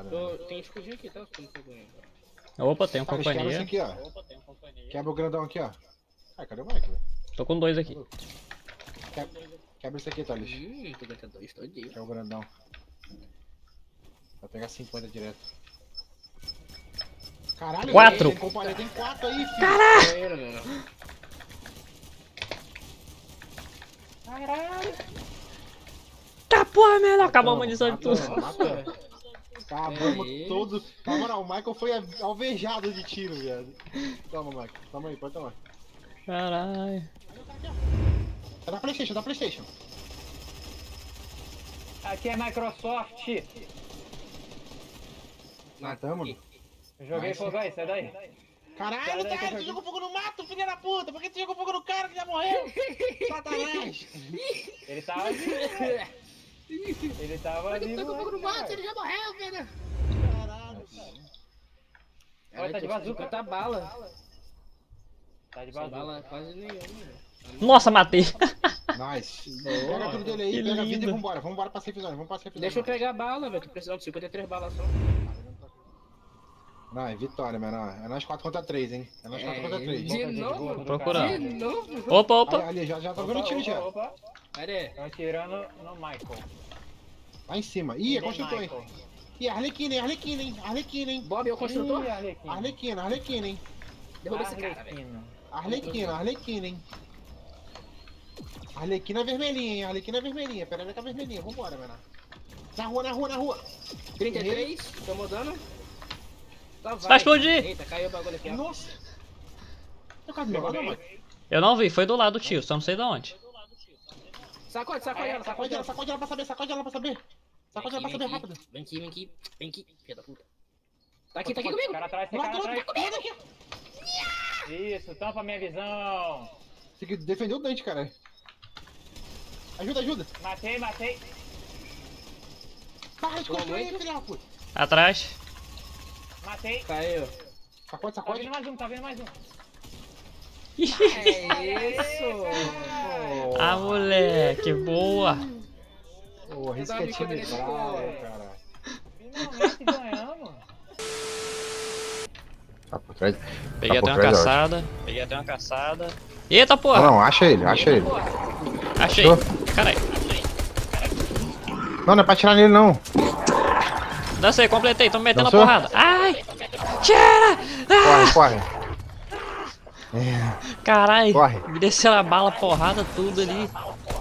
Tem escudinho aqui, tá? Opa, tem um Tá, quebra companhia. esse aqui, ó. Quebra o grandão aqui, ó. Ah, cadê o Mike, velho? Tô com 2 aqui. Quebra esse aqui, Thales. Tô com 2, tô de. Que é o grandão. Vai pegar 50 direto. Caralho, 4. Tem 4 aí, filho. Caralho! Caralho. Tá porra, melhor. Acabou a munição de tudo. Acabamos todos. Na moral, o Michael foi alvejado de tiro, viado. Toma, Michael. Toma aí, pode tomar. Caralho. É da PlayStation, é da PlayStation. Aqui é Microsoft. Matamos. Joguei fogo aí, sai daí. Caralho, cara, tu jogou fogo no mato, filha da puta! Por que tu jogou fogo no cara que já morreu? Satanás! Ele tava vivo, né? Ele tava vivo. Fogo no mato, ele já morreu, velho! Caralho, Olha, tá de bazuca. Tá bala. Tá de Bala bazuca. quase nenhuma. Nossa, matei. Nice. Pega tudo dele aí, Que pega a vida e lindo. vambora. Vambora pra safe zone, vamos pra safe zone. Deixa eu pegar a bala, velho. Tô precisando de 53 balas só. Não, é vitória, menor. É nós 4 contra 3, hein? É nós 4 contra 3. De novo? Vou procurar. De novo? Opa, opa. Ali, já tá vendo tiro já. Opa, Cadê? estão atirando no Michael. Lá em cima. Ih, é Nem construtor, hein? Michael. Ih, Arlequina, hein? Arlequina, hein? Arlequina, hein? Bob é o construtor? Ih, Arlequina. Arlequina, Arlequina, hein? Derruba esse cara, velho. Arlequina. Arlequina, Arlequina, hein? Arlequina vermelhinha, hein? Arlequina vermelhinha. Pera aí com a vermelhinha. Vambora, menor. Na rua, na rua, na rua. 33, tomou dano. Só Vai explodir. Eita, caiu o bagulho aqui, ó. Nossa. Tá cadê meu bagulho, Mike? Eu não vi, foi do lado do tio, só não sei de onde. Sacode, sacode ela, sacode ela. Sacode ela pra saber, sacode ela pra saber. Sacode ela pra saber rápido. Vem aqui, vem aqui. Vem aqui, filha da puta. Tá aqui comigo. Cara atrás, tem cara Ladrão, atrás. tá comigo aqui. Isso, tampa minha visão. Tem que defender o Dante, cara. Ajuda, ajuda. Matei. Para de construir aí, filha da puta. Atrás. Matei. Caiu. Sacode, Tá sacode. vindo mais um, tá vindo mais um. É isso. Ah, moleque, boa. Porra, isso que é time bravo, cara. Finalmente ganhamos. Tá por trás. Peguei Tá por até uma trás, caçada. Peguei até uma caçada. Eita porra! Não, acha ele, acha ele. Achei. Caralho. Não, não é pra atirar nele, não. Dancei, completei, tô me metendo a Dançou? porrada. Ai! Tira! Ah! Corre, corre. Caralho, Corre. me desceu a bala, porrada, tudo ali.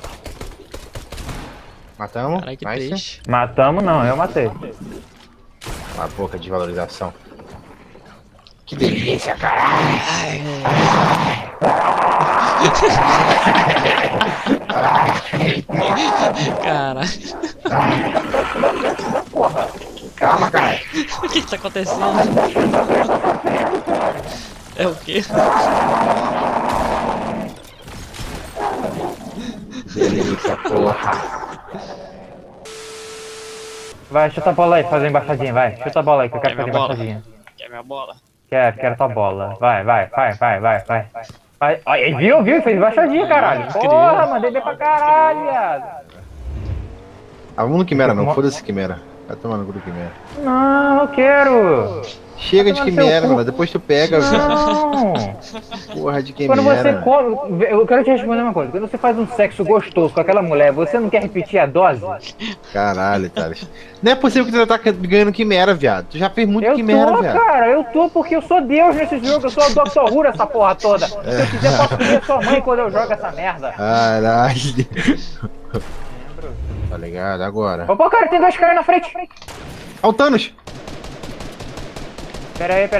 Matamos. Caralho, que Nice. triste. Matamos não, eu matei. A boca de valorização. Que delícia, cara. Caralho. Calma, cara. O que tá acontecendo? É o quê? Delícia, porra. Vai, chuta a bola aí, faz a embaixadinha, vai. Chuta a bola aí que eu quero Quer fazer minha bola? embaixadinha. Quer minha bola? Quero tua bola. Vai. Vai. Aí, viu? Fez embaixadinha, caralho. Porra, mandei bem pra caralho, viado. Ah, vamos no Quimera, não. Foda-se Quimera. Vai tomar no cu do Quimera. Não, eu quero. Chega de Vai tomar no Quimera, seu cu. mano. Depois tu pega, velho. Não. Porra de Quando você Quimera. come, eu quero te responder uma coisa. Quando você faz um sexo gostoso com aquela mulher, você não quer repetir a dose? Caralho, Thales. Não é possível que tu tá ganhando Quimera, viado. Tu já fez muito Eu Quimera, tô, viado. cara, eu tô porque eu sou Deus nesse jogo, eu sou o Dr. Who essa porra toda. Se eu quiser, posso comer sua mãe quando eu jogo essa merda. Caralho. Tá ligado? Agora. Opa, cara, tem dois caras na frente. Ó o Thanos. Pera aí.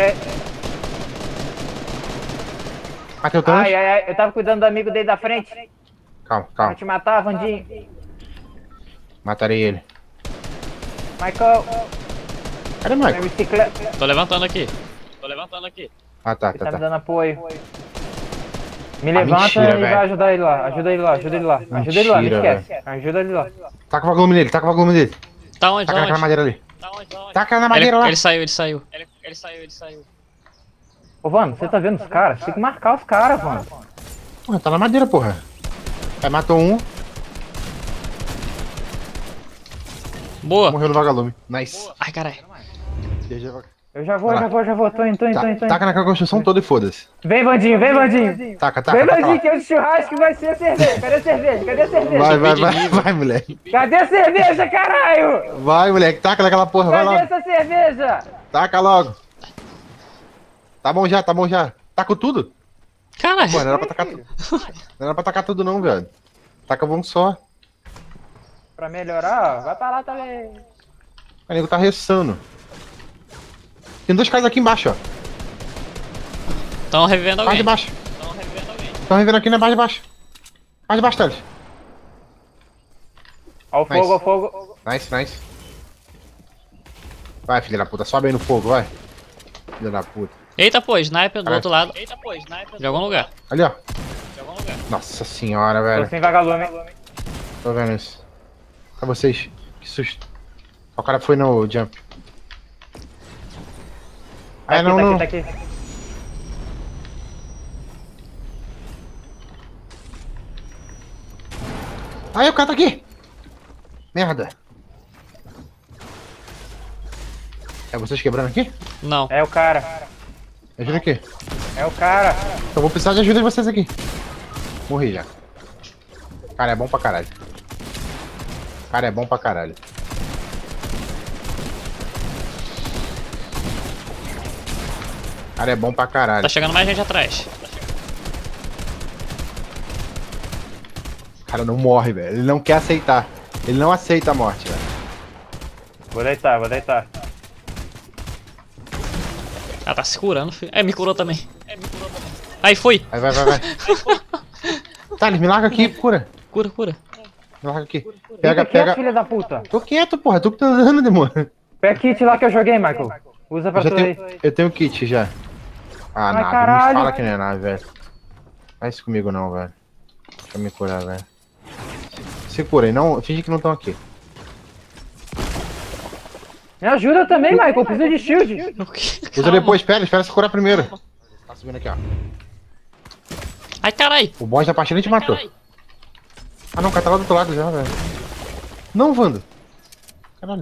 Matei o Thanos. Ai, eu tava cuidando do amigo dele da frente. Calma, Pra calma. te matar, Vandinho. Matarei ele. Michael, Cadê o minha Michael? bicicleta. Tô levantando aqui. Ah, tá, Ele tá tá, me tá. dando apoio. Me levanta mentira, e vai velho. ajudar ele lá. Ajuda ele lá, não Mentira, esquece. Ajuda ele lá. Taca o vagalume nele, taca o vagalume dele. Tá onde? Taca naquela madeira ali. Tá onde? Taca na madeira lá. Ele saiu. Ô, Vano, você tá vendo os caras? Tem que marcar os caras, Vano. Porra, tá na madeira, porra. Aí matou um, Boa. morreu no vagalume. Nice. Ai, caralho. Eu já vou. Tô indo. Taca naquela construção toda e foda-se. Vem, Vandinho. Taca. Vem, Vandinho, que o churrasco vai ser cerveja. Cadê a cerveja? Vai, moleque. Cadê a cerveja, caralho? Vai, moleque, taca naquela porra, vai Cadê logo. essa cerveja? Taca logo. Tá bom já. Taca tudo? Caralho. Pô, não era pra tacar tudo. Não era pra tacar tudo não, velho. Taca um só. Pra melhorar, ó, vai pra lá também. O nego tá ressando. Tem 2 caras aqui embaixo, ó. Tão revivendo Mais alguém. de baixo. Estão revendo aqui na base de baixo. Mais de baixo, Thales. Ó o Nice. fogo. Nice. Vai, filha da puta. Sobe aí no fogo, vai. Filha da puta. Eita, pô, sniper do Caralho. outro lado. De algum lugar. Ali, ó. Nossa senhora, velho. Tô sem vagalume. Tô vendo isso. Pra vocês. Que susto. O cara foi no jump. Tá não. aqui. Aí, o cara tá aqui. Merda. É vocês quebrando aqui? Não. É o cara. Me ajuda aqui. É o cara. Eu vou precisar de ajuda de vocês aqui. Morri já. Cara, é bom pra caralho. Cara, é bom pra caralho. Tá chegando mais gente atrás. Cara, não morre, velho. Ele não quer aceitar. Ele não aceita a morte, velho. Vou deitar. Ah, tá se curando, filho. É, me curou também. Aí, foi. Vai. Thales, me larga aqui, cura. Cura. Me larga aqui. Pega, Pega. filha da puta. Tô quieto, porra. Tu que tá andando, demônio. Pega kit lá que eu joguei, Michael. Usa pra tu aí. Eu tenho kit já. Ah, Ai, nada. caralho. Me fala que não é nada, velho. Faz isso comigo não, velho. Deixa eu me curar, velho. Se cura aí, não. Finge que não estão aqui. Me ajuda também, Michael. Preciso de shield. Usa depois, espera se curar primeiro. Tá subindo aqui, ó. Ai, carai. O boss da partida te matou. Ah não, o cara tá lá do outro lado já, velho. Não, Wando. Caralho.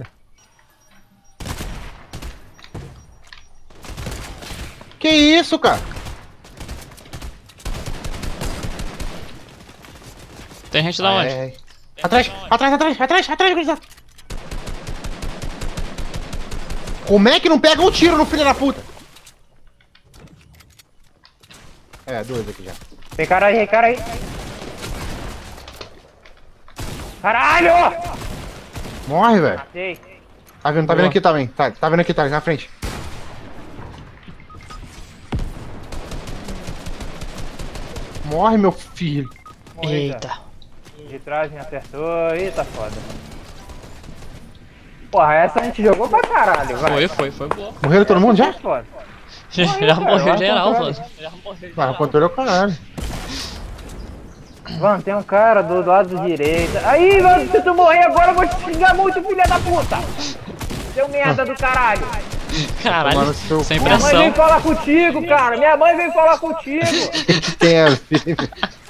Que isso, cara? Tem gente da onde? Ai. Atrás, gurizada. Como é que não pega um tiro no filho da puta? É, 2 aqui já. Tem cara aí. Caralho! Morre, velho. Matei. Tá vendo aqui também. Tá vendo aqui, tá na frente. Morre, meu filho. Morri já. Eita. De trás me acertou. Eita, foda. Porra, essa a gente jogou pra caralho, vai. Foi boa. Morreram todo mundo já? Foda. Já morreu cara, geral, controle. mano. Ah, o controle é o caralho. Mano, tem um cara do lado direito. Aí, mano, se tu morrer agora eu vou te xingar muito, filha da puta. Seu merda do caralho. Caralho, Tomar no seu sem cu. Minha mãe pressão. veio falar contigo, cara. Minha mãe veio falar contigo. Tem a ver.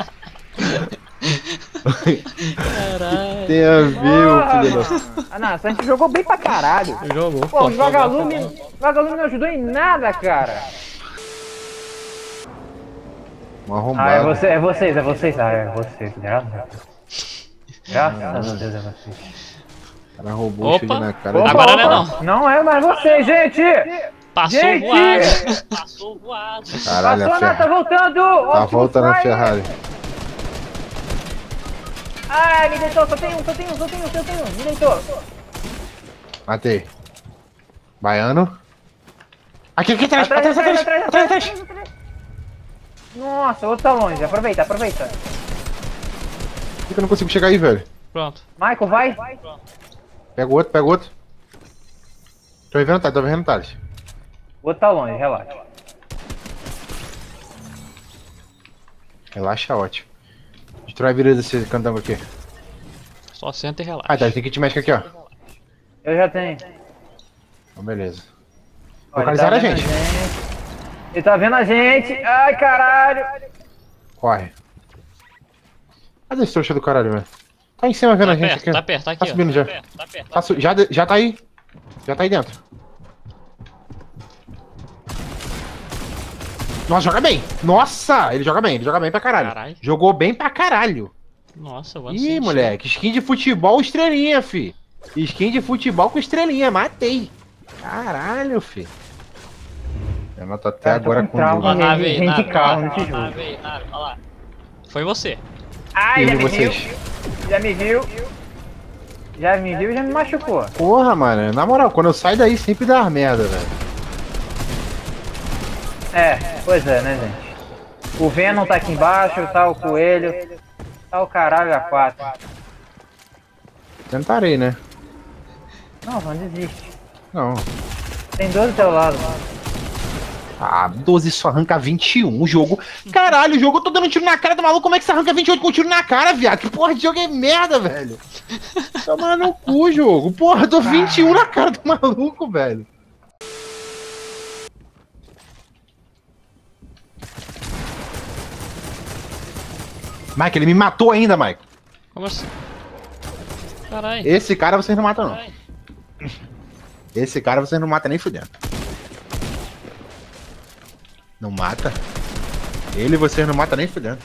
Caralho. Tem a ver, ô filho da... Ah, não, essa a gente jogou bem pra caralho. Jogou. Pô, os vagalume não ajudou em nada, cara. Um Ah, arrombado. é vocês. Ah, é vocês, graças a Deus. Graças a Deus é vocês. O cara roubou o shield na cara. Opa. Agora não é não. Não é mais vocês, gente. Passou Gente! voado. Caralho, Passou, a não, tá Ferrari. voltando. Tá Optimus voltando a Prime. Ferrari. Ai, me deitou, só tem um. Me deitou. Matei. Baiano. Aqui atrás. Atrás. Nossa, outro tá longe. Aproveita. Por que eu não consigo chegar aí, velho? Pronto. Michael, vai. Pega o outro. Tô vendo, Thales. O outro tá longe, relaxa. Relaxa, ótimo. Destrói a vida desse candango aqui. Só senta e relaxa. Ah, tá, tem kit médico aqui, ó. Eu já tenho. Então, beleza. Olha, Localizaram ele tá a vendo gente. Ele tá vendo a gente. Ai, caralho. Corre. Cadê esse trouxa do caralho, velho? Tá em cima vendo a gente aqui. Tá perto, tá aqui. Tá subindo ó. já. Tá perto. Já tá aí. Já tá aí dentro. Nossa, joga bem. Nossa, ele joga bem pra caralho. Caralho. Jogou bem pra caralho. Nossa, vou Ih, moleque, skin de futebol estrelinha, fi. Skin de futebol com estrelinha, matei. Caralho, fi. Eu noto até Cara, tô agora com com trauma. Deus. Nave, Gente nave, calma nave, nesse jogo. nave, nave, olha lá. Foi você. Ai, E já me viu. vocês? Já me viu. Já me viu e já me machucou. Porra, mano, na moral, quando eu saio daí sempre dá merda, velho. É, pois é, né, gente? O Venom tá aqui embaixo, tá o Coelho, tá o caralho a 4. Tentarei, né? Não desiste. Não. Tem 12 do teu lado. Ah, 12 só arranca 21 o jogo. Caralho, o jogo eu tô dando tiro na cara do maluco. Como é que você arranca 28 com tiro na cara, viado? Que porra de jogo é merda, velho. Toma no cu, jogo. Porra, eu tô 21 na cara do maluco, velho. Mike, ele me matou ainda, Mike. Como assim? Caralho. Esse cara vocês não matam, não. Caralho. Esse cara vocês não matam nem fudendo. Não mata? Ele vocês não matam nem fudendo.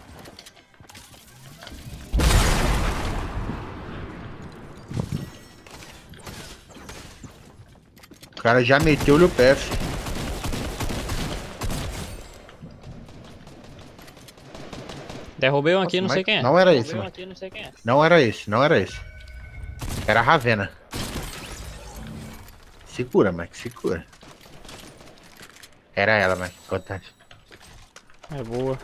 O cara já meteu-lhe o pé, filho. Derrubei um aqui, não Nossa, sei quem é. não era esse, Derrubei um mano. aqui, não sei quem é. Não era esse, não era esse. Era a Ravena. Se cura, Mike, se cura. Era ela, Mike, contagem. É boa.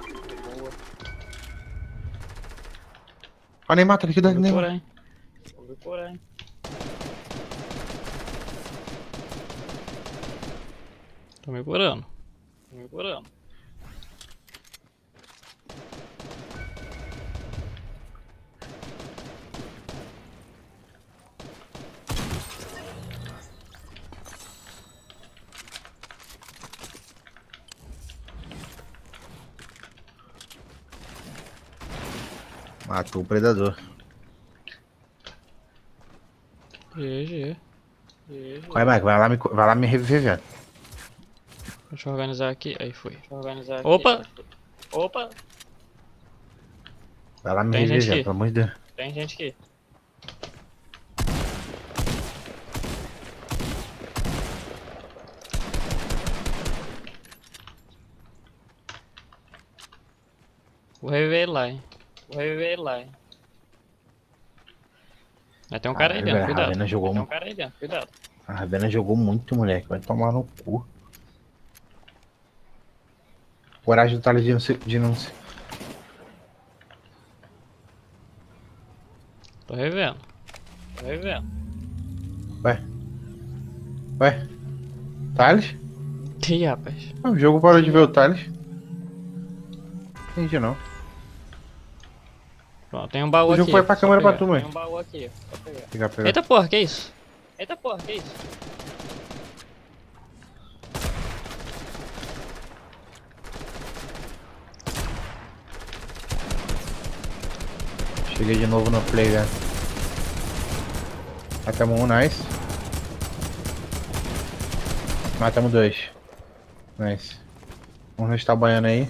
Ó, nem mata aqui, Vou nem curar, hein. Vou curar, hein. Tô me curando. Tô me curando. Matou o predador. GG. GG. Vai, Mike, vai lá me reviver, velho. Deixa eu organizar aqui. Aí foi. Deixa eu organizar aqui. Opa! Opa! Vai lá me Tem gente reviver, aqui. pelo amor de Deus. Tem gente aqui. Vou reviver ele lá, hein. Vou reviver ele lá, hein. Mas tem um cara aí Caralho, dentro, velho, a cuidado. Ravena jogou Tem um cara aí dentro, cuidado. A Ravena jogou muito, moleque. Vai tomar no cu. Coragem do Thales de não se... Tô revendo. Tô revendo. Ué? Thales? Ih, rapaz. O jogo parou de ver o Thales. Entendi não. Pronto, tem um baú O aqui. jogo foi pra só câmera pra pegar. tu, mãe. Tem um baú aqui. Só pegar. Pegar. Eita porra, que isso? Eita porra, que isso? Cheguei de novo no play, velho. Matamos um, nice. Matamos dois. Nice. Vamos estar banhando aí.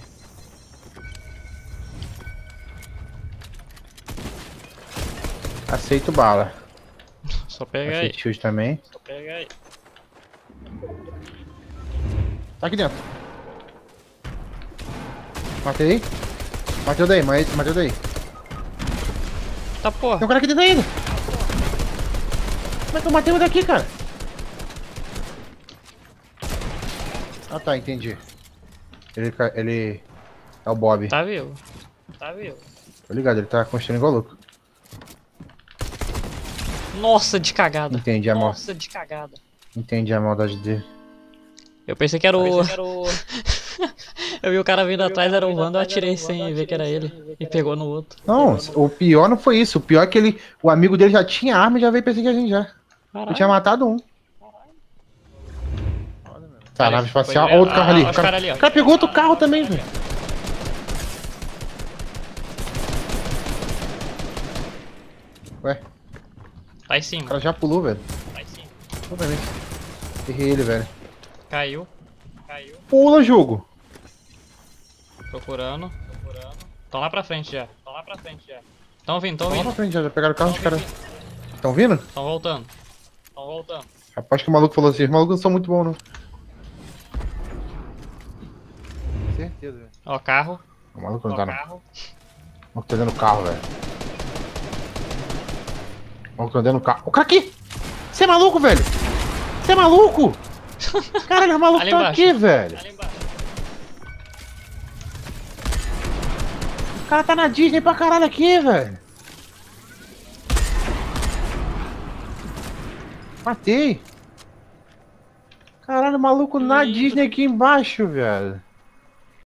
Aceito bala. Só pega aí. Aceito chute também. Só pega aí. Tá aqui dentro. Matei. Matei o daí, matei o daí. Tá porra. Tem um cara aqui dentro ainda. Como é que eu matei o daqui, cara? Ah tá, entendi. Ele é o Bob. Tá vivo. Tá vivo. Tô ligado, ele tá construindo igual louco. Nossa, de cagada. Entendi a Nossa, de cagada. Entendi a maldade dele. Eu pensei que era o... Eu vi o cara vindo atrás, era o Wanda, eu atirei sem ver que era ele. E pegou no outro. Não, o pior não foi isso. O pior é que o amigo dele já tinha arma e já veio perseguir a gente já. Caralho. Eu tinha matado um. Tá, Ali, nave espacial. foi- Ó, outro carro ali. os cara ali, ó. O cara pegou outro carro também, velho. Ué, Tá em o cima. cara já pulou, velho. Tá em cima. Totalmente. Errei ele, velho. Caiu. Caiu. Pula, jogo. Procurando. Tão lá pra frente já. Tão vindo, Vamos pra frente, já pegaram o carro de cara. Tão vindo? Tão voltando. Rapaz, que o maluco falou assim, os malucos não são muito bons, não. Certeza, velho. Ó, carro. O maluco não tá, não. O maluco tá dentro do carro, velho. O maluco tá dentro do carro. O cara aqui! Você é maluco, velho? Você é maluco? Caralho, os malucos Ali estão embaixo. aqui, velho. O cara tá na Disney pra caralho aqui, velho. Matei. Caralho, o maluco na Disney aqui embaixo, velho.